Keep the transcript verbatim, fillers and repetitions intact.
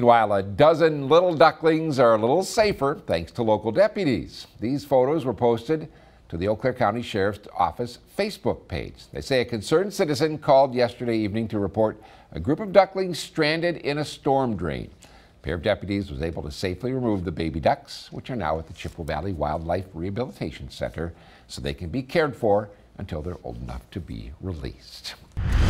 While a dozen little ducklings are a little safer thanks to local deputies. These photos were posted to the Eau Claire County Sheriff's Office Facebook page. They say a concerned citizen called yesterday evening to report a group of ducklings stranded in a storm drain. A pair of deputies was able to safely remove the baby ducks, which are now at the Chippewa Valley Wildlife Rehabilitation Center, so they can be cared for until they're old enough to be released.